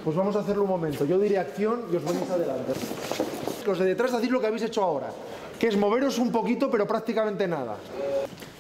Pues vamos a hacerlo un momento. Yo diré acción y os venís adelante. Los de detrás hacéis lo que habéis hecho ahora, que es moveros un poquito, pero prácticamente nada.